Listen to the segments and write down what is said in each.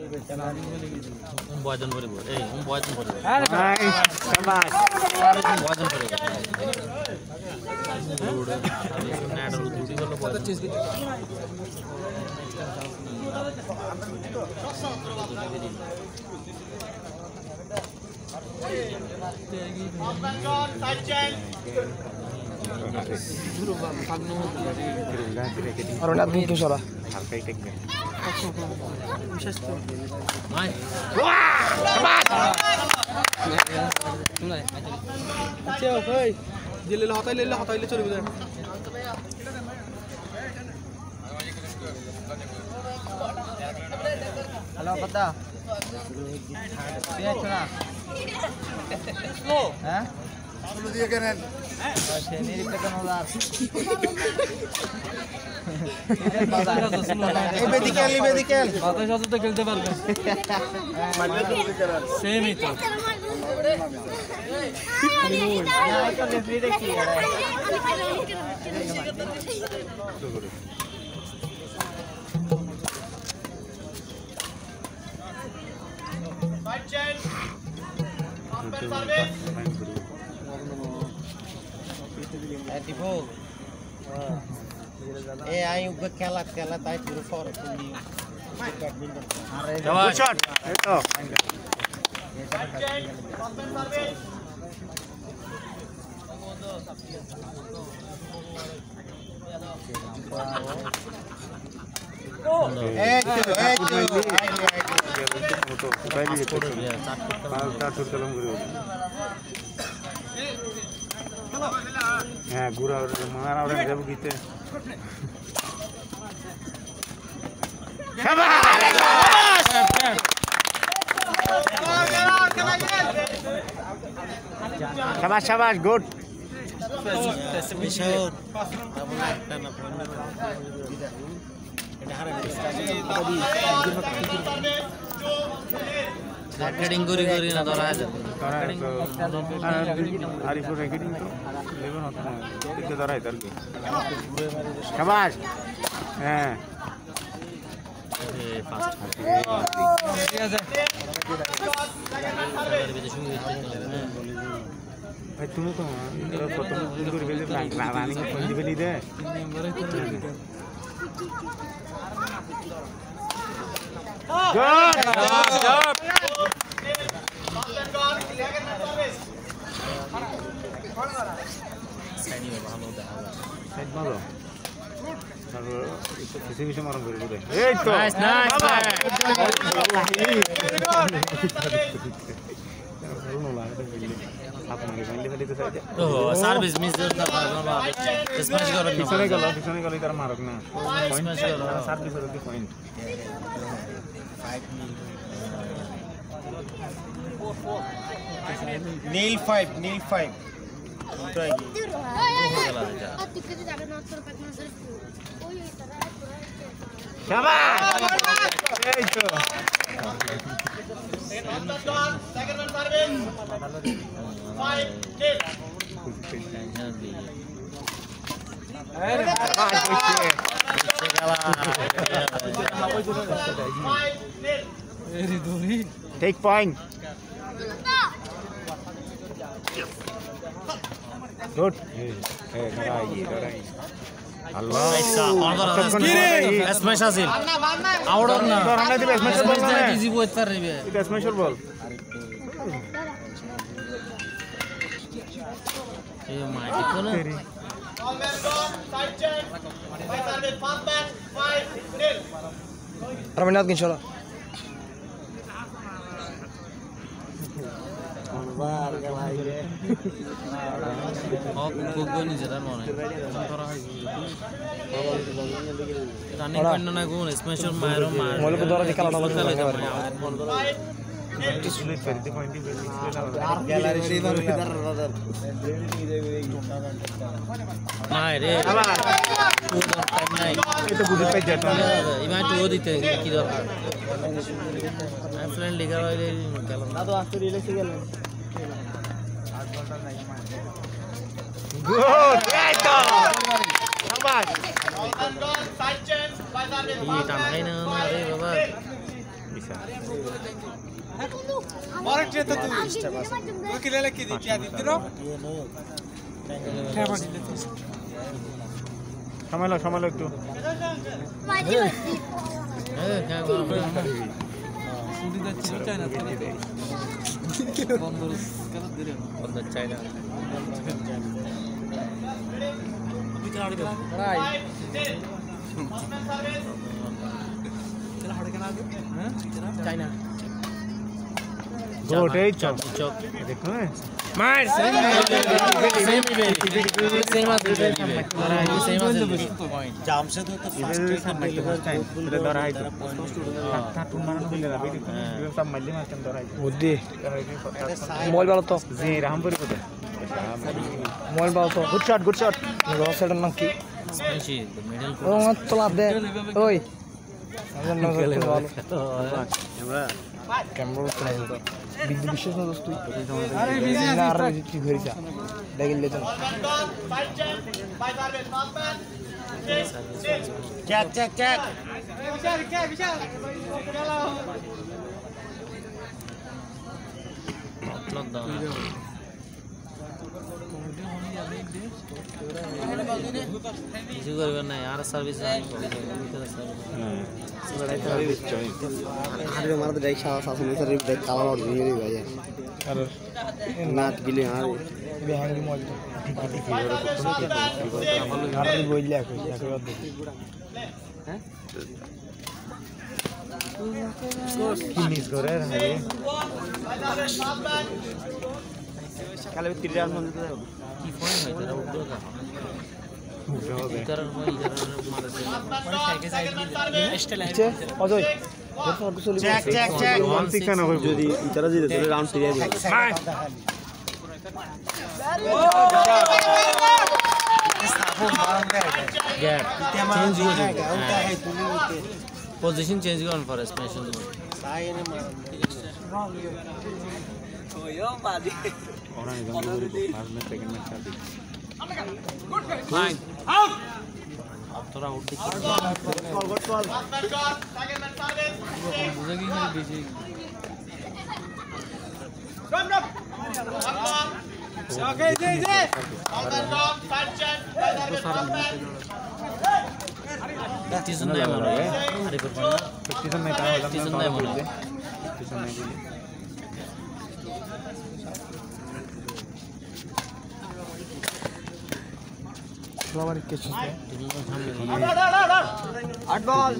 বয়জন পরিব এই বয়জন পরিব শাবাশ বয়জন পরিব নাডল দুটি করলে বয়জন আর ওটা তুমি কি সরা হালকাই টেকবে আচ্ছা ওই দিলে হতাইলে চলে যাবে হ্যালো কথা পেয়েছ না স্লো হ্যাঁ স্লো দিয়ে কেনেন সে নিরিখে কেন লার মেডিকেল বাতাস আছে তো খেলতে পারবে সেমই তো না এটা রেফারি দেখি आई खेला खेला ताई पूरा फॉर बैडमिंटन গুড শট এই তো হ্যাঁ গুড়া মারা ওরা যাবো গিতে শাবাশ শাবাশ গুড রেকর্ডিং করি না ধরা আছে আরিফুর রেকর্ডিং তো লেভেল হতো না দিতে ধরাই তার কি শাবাশ হ্যাঁ ফাস্ট ঠিক আছে ভাই তুমি তো প্রথম করে ফেলে রানিং ফোন দিবে নি দে এই তো সার্ভিস মিস স্ম্যাশ করো পিছনে গেল তার মারক না সার্ভিস হলো কি পয়েন্ট नील 5 এই তো টেক পয়েন্ট গুড আল্লাহ স্ম্যাশ আছে আউটর না ধরনা দিবে স্ম্যাশ বল না ইজি বইতে পারবে এটা স্ম্যাশ বল এই মাইটি কোন রবীন্দ্রনাথ কি চলো রানিং করেন না কোন স্পেশাল মায়ের মলে তো ধরা খেলাটা ভালো গ্যালারি সেভার মায়ের রে টাইম নাই এটা বুঝে পাই যেত না ইমান তো দিতে কি দরকার ফ্রেন্ড লিগা হইলে গেল না তো আজকে রিল্যাক্সে গেলেন গুড এই তো শাবাশ এই টান খাই না রে বাবা আচ্ছা সময় একটু চাইনা চাইনা গুড এই চক চক দেখো মার সেম জামশেদ তো বুদ্ধি মোবাইল ভালো তো মোবাইল ভালো তো গুড শট সেটার নাম কি মিডল ও তো লাভ দে ওই ক্যামেরা চলে তো বিদ্যুৎ বিশ্বাস না দোস্ত তুই আর কি ঘুরিছা দেখলে তো চেক কিছু করবেন না আর সার্ভিস আরে মারতে যাই শাসন স্যার কালা মার দিয়ে দিই ভাই আর নাট গিলে আর বেহাঙ্গি মল আর বইলে কই হ্যাঁ ফিনিশ করে ভাই কালে 3 রাউন্ড মধ্যে তো কি ফোন হয় তারা উঠো না অজয় যদি ইতারা জিতে তাহলে রাউন্ড ফিরিয়ে দিবে पोजीशन चेंज करन फॉर स्पेशल ওরা একদম ফার্স্ট ম্যাচ সেকেন্ড ম্যাচ খেলবে फाइन आउट अब थोड़ा आउट दिख बुझेगी नहीं बीच ओके जी टीजन नहीं मारो अरे पर टीजन नहीं था टीजन नहीं मारो टीजन नहीं दिले সবার কিছু आठ बॉल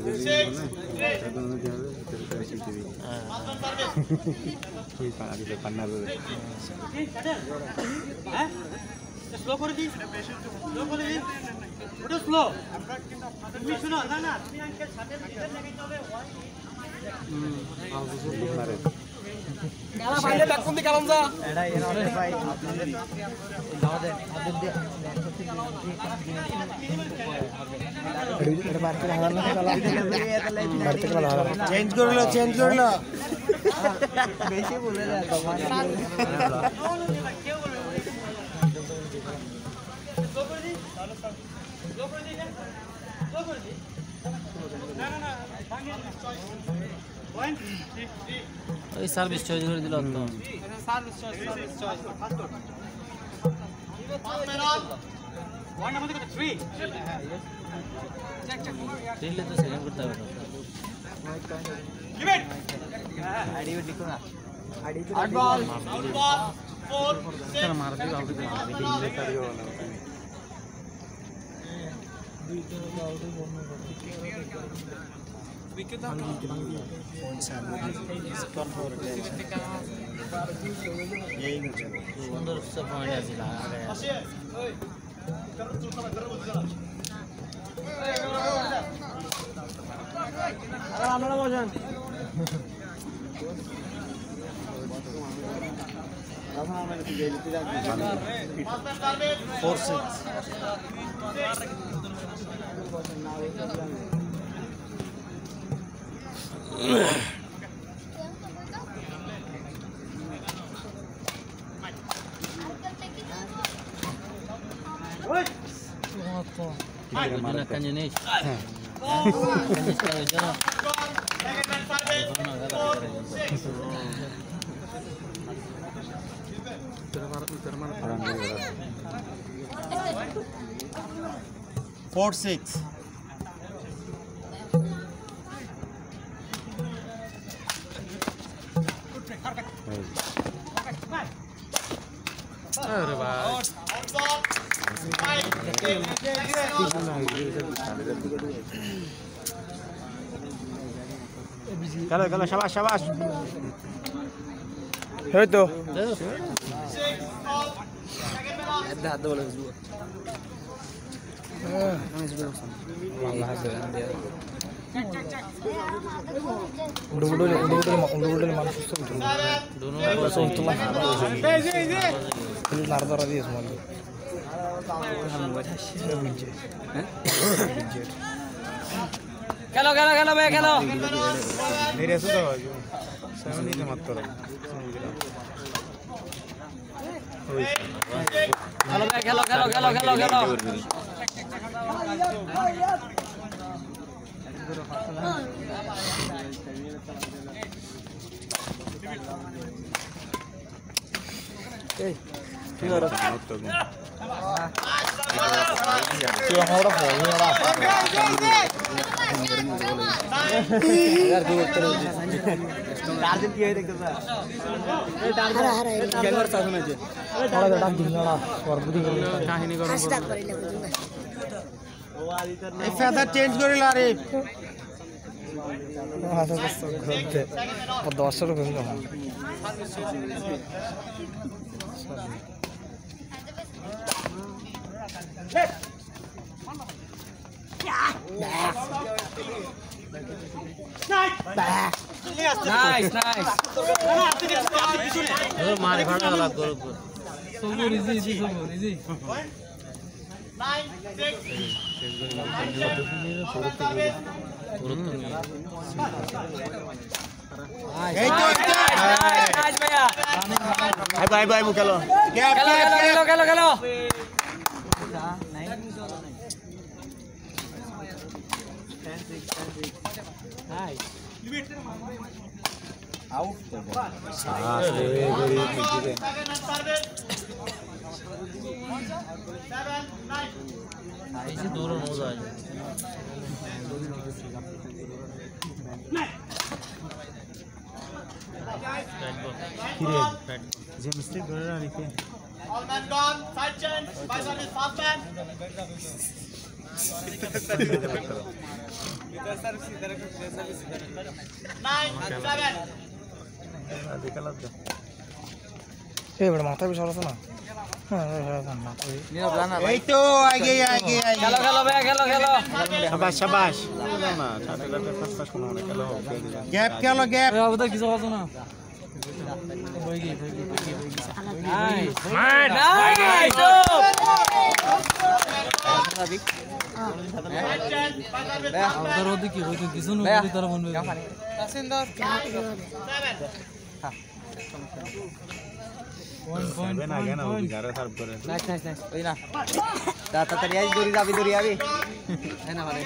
स्लो করে দিন স্লো করে দিন ওটা স্লো তুমি শুনো না না তুমি আঙ্কেল সাথে ভিতর লাগাইতে হবে খেলা বাইরে ব্যাক কোন দিকে যা এডা এরা ভাই আপনাদের দাও দেন আপনাদের দিয়ে এটা বার করে হারান না খেলা বার থেকে হারান চেঞ্জ করলো বেশি বলে যায় তোমার ওই সার্ভিস চয়েস করে দিল তো সার্ভিস চয়েস ওয়ান নাম্বার কত 3 চেক দিলে তো সেকেন্ড করতে হবে লিমিট আইডি লিখো না আইডি 8 বল 4 चल मार दी आउट दे দিলে তারিও না विकेट दाओ सुंदर से पॉइंट আছে লাগা আরে আমরা বলেন Kanyenis. Kanyenis kalau jalan. 4-6. আরে ভাই খেলো খেলো শাবাশ শাবাশ এই তো খেলো খেলো খেলো ভাই খেলো ধীরে সুতো সেমিতে মাত্র খেলো ভাই খেলো খেলো খেলো খেলো খেলো ফেদার চেঞ্জ করিল আরে দশটার উপরে নাইস নাইস মারি ফাটা গলা গরু সবুর ইজি ইজি সবুর ইজি এই তো নাইস ভাইয়া ভাই ভাই ভাই খেলো খেলো খেলো খেলো খেলো দূর মজা আছে যে মিস্টেক করে না লিখে All men gone, side change, by service, fast man. Nine and 7. এই বড় মাথা বিশাল আছে না এই তো আগে আগে আগে খেলো খেলো ভাই খেলো খেলো শাবাশ শাবাশ না ছাতে ছাতে ফাস্ট ফাস্ট কোনো না খেলো গ্যাপ খেলো গ্যাপ কিছু কথা না নাইস নাইস কি হইতো কিছু না তার মন না কেন গারে সার্ভ করে নাইস নাইস নাইস ওই না তাড়াতাড়ি আই দড়ি যাবি না মানে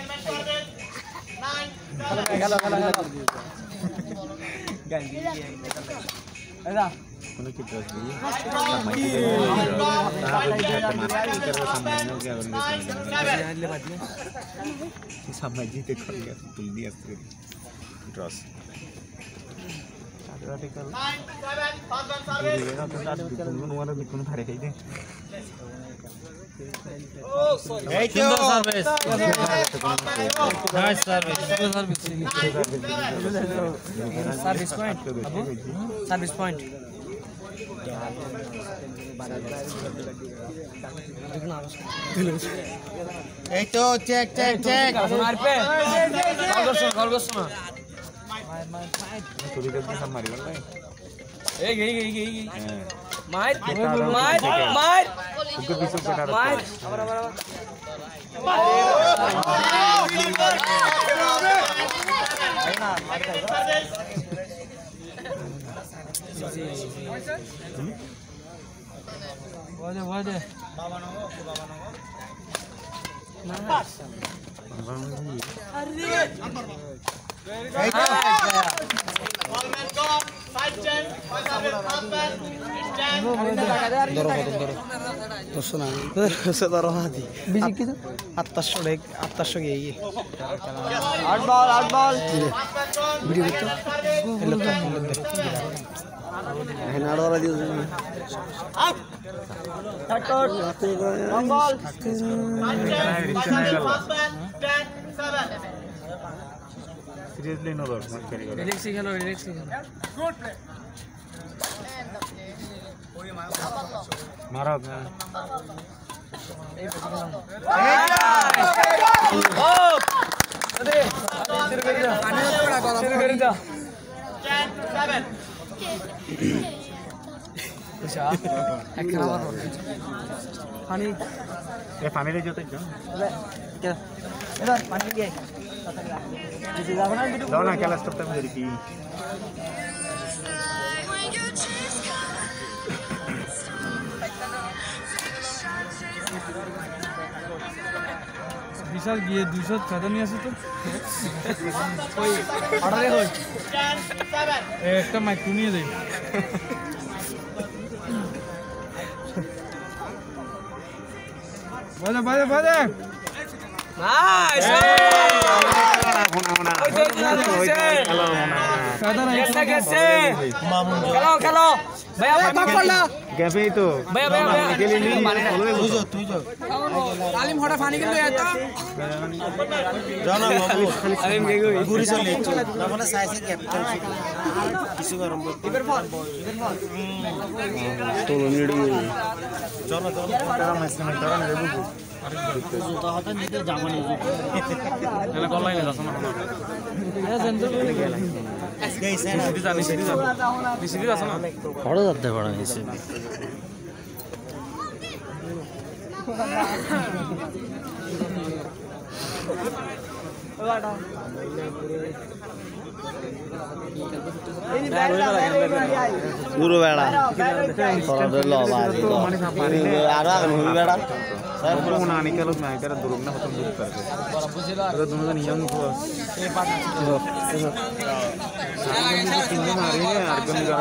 খেলো খেলো খেলো গান্ডি এদা কোনো কি ড্রেস দিয়ে সামনে জিতে করে তুল দিয়ে আসছে dress article 9, 7, fast man service. কোনো ধারে খাই দে এই তো service nice service service point service point এই তো চেক চেক চেক মারবে কল করছ না তুই দেখতে সব মারি ভাই এই মার মার মার তোকে পিছু পেটা মার বাজে এই তো All men gone, side change, by service, fast man. Stand. দর্শন ধরো হাতি আটটাশো গিয়ে ভিডিও করতো নাড়া দিয়ে সিরিয়াসলি নো লস রিল্যাক্স খেলো রিল্যাক্স খেলো গুড প্লে মারো পানির জোতে দাও না খেলা স্টপ টাইম কি বিশাল গিয়ে 200 ফেদা নিয়ে আসো তো ওই অর্ডারে হই একটা মাইক নিয়ে দেই বাজে বাজে বাজে নাইস খেলো খেলো ভাইয়া পাক করলা গ্যাপেই তো ভাইয়া ভাইয়া গেলি নি তুই আলিম হঠাৎ পানি কিন্তু এত জানা বাবু আলিম কে গই ঘুরি চলে মানে সাইজে ক্যাপ্টেন কিছু গরম এবার ফল তো নিড়ি চলো তারা মাসনে তারা নেবু জুতা হাতে নিতে জামা নিয়ে এলা কল লাইনে যাস না এ জেন্দ্র সিটি জানি সিটি যাস না বড় যাতে বড় হইছে পুরো বেড়া আর হবি বেড়া सर बोलो ना निकल उस में कर दूर ना खत्म दूर करके तो दोनों का नियम को ये बात तीन दिन आ रही है अर्गन का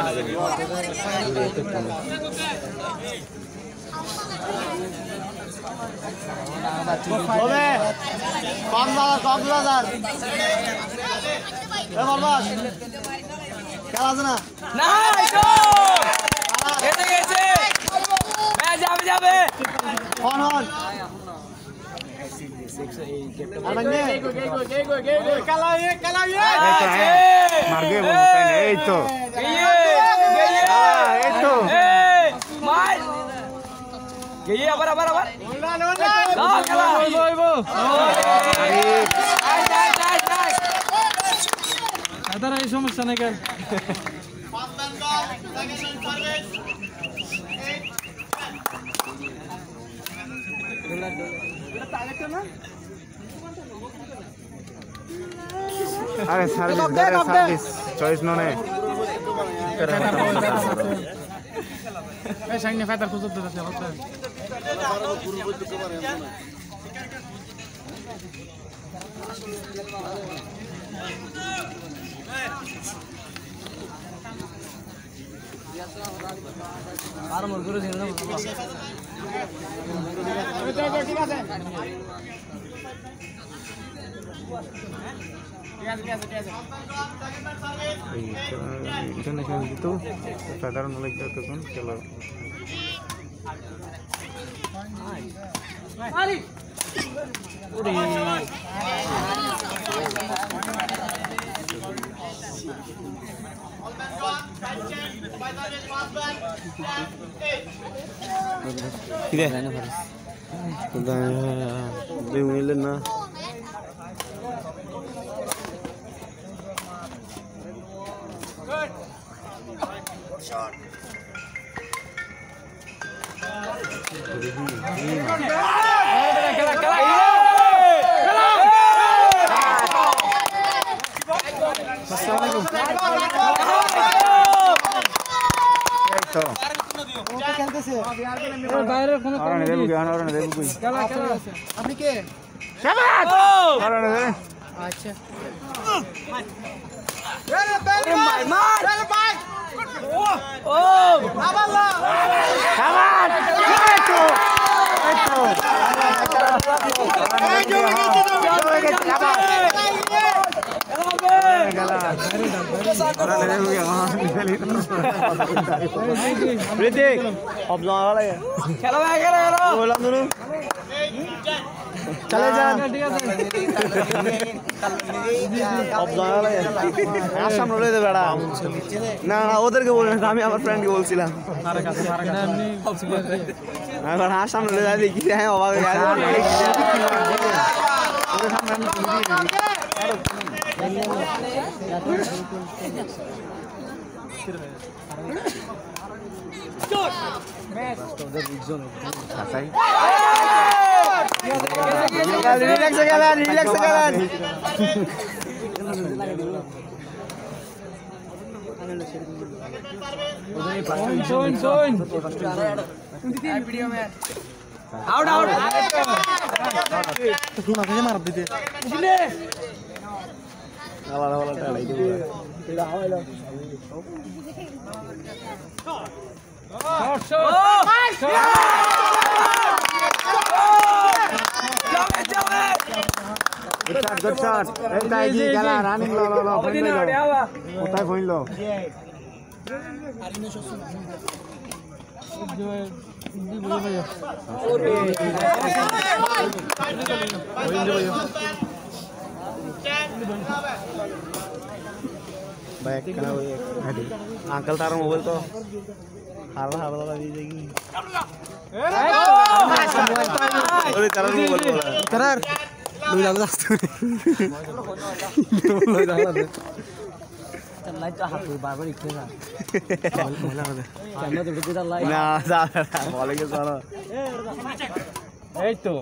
হবে কম দাদা এ বলবাস খেলা আছে না নাইস গেছে গেছে ম্যাচ যাবে যাবে হন হন मार गए वो এই তো এই তো মার গিয়ে আবার আবার আবার দাও খেলা হইবো হইবো nice nice nice nice other এই সমস্যা নাই কেন अरे सर्विस चॉइस नो ने সাইনে ফাইটার খুঁজতে দিতে হচ্ছে আর মোর গুরু দিন না ঠিক আছে इतने खेल तो साधारण लग जाता तो चलो না বাইরের কোনো আপনি কে আচ্ছা ও ঋতিক সব জমা লাগে খেলো ভাই খেলো বললাম ধরুন চলে যান সব জমা লাগে আর সামনে লয়ে দে বেড়া না না ওদেরকে বলবেন আমি আমার ফ্রেন্ডকে বলছিলাম এবার আর সামনে লয়ে যাই দেখি হ্যাঁ অবাক হয়ে গেছে রিল্যাক্স খেলেন আউট আউট মার দিতে আবার আবার টাড়াই দেব Good shot. Hey, ji, gala running lo. Kotai point lo. Baik, kenapa ya? Uncle taruh mobil tuh. Halah lagi lagi. Boleh taruh mobil. Taruh. Lu jago dah tu. Lu jago dah. Light তো হাত বারবার ইচ্ছে না camera তো ঢুকে light না বলে কে জানো এই তো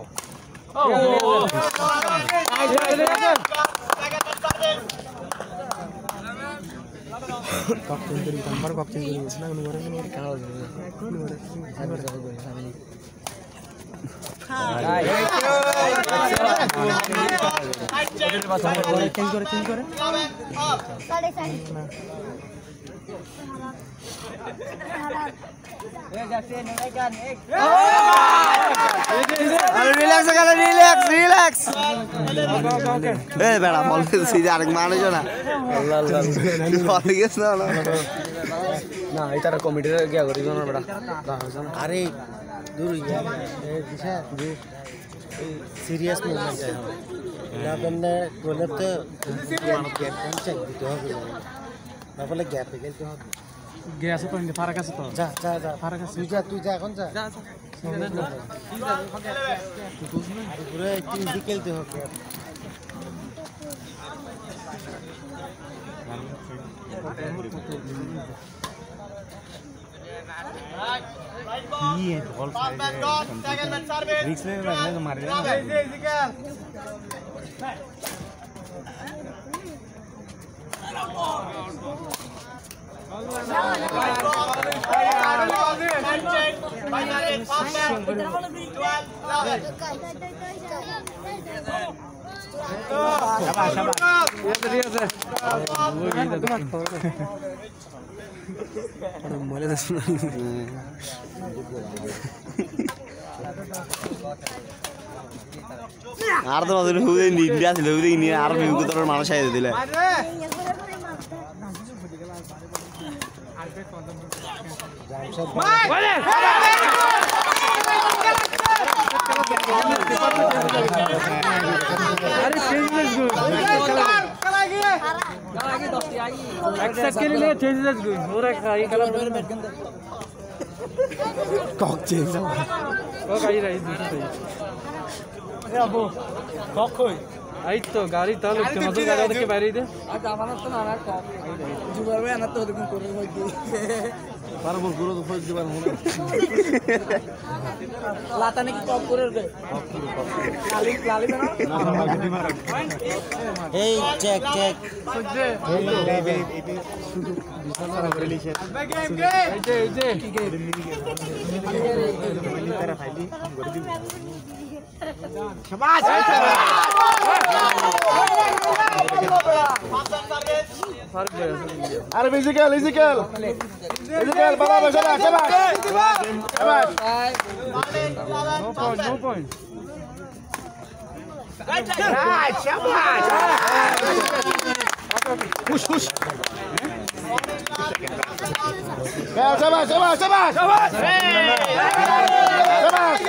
ককটেল করি নাম্বার ককটেল করি না কোনো করে না কেন আমি রিল্যাক্স এ বেড়া বল সিধা আরেক মানুষ না বল গেছ না এটা কমিটির গিয়া করি না বেড়া আরে দূর সিরিয়াস মুভমেন্ট না করলে বলে তো চেক দিতে হবে না বলে গ্যাপে গেলতে হবে গ্যাস তো ফারাক আছে তো যা ফারাক আছে তুই যা এখন যা পুরো টিম খেলতে হবে ये बॉल रिक्स में लगने तो मार देना আর তো নতুন হুদে নিডিয়া ছিল হুদে নিয়ে আর বিউকুতর মানুষ আইতে দিলে आई तो गाड़ी तो मधुर गाड़ी के বাইরে দে আর জামানা তো না আর কম জুবার ভাই আনা তো দেখুন করে মধ্যে পারবো পুরো তো ফজ দিবার হলো লাতা নাকি কম করে রে লালি না এই চেক শুধু বিশাল সারা করে লিখে এই যে তারা ফাইলি করে দিবি শাবাশ আরে ফিজিক্যাল বাবা শাবাশ নো পয়েন্ট রাইট শাবাশ হুশ শাবাশ শাবাশ শাবাশ শাবাশ শাবাশ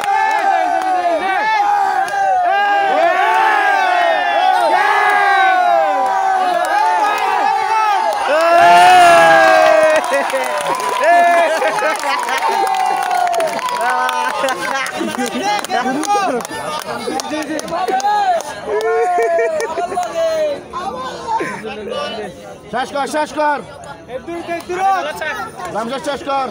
শেষ কর রামজার শেষ কর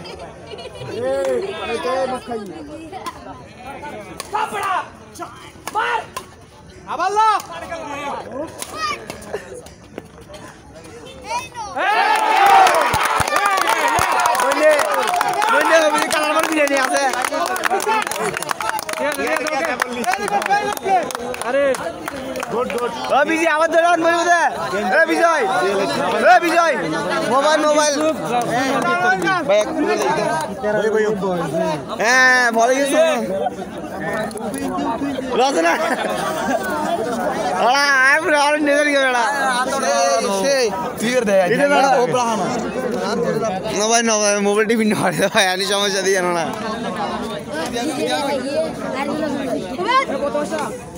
বিজয় আবার ধরে বিজয় বিজয় মোবাইল মোবাইল হ্যাঁ ভালো গেছে রচনা মোবাইল টিভি আনি সমস্যা দিয়ে না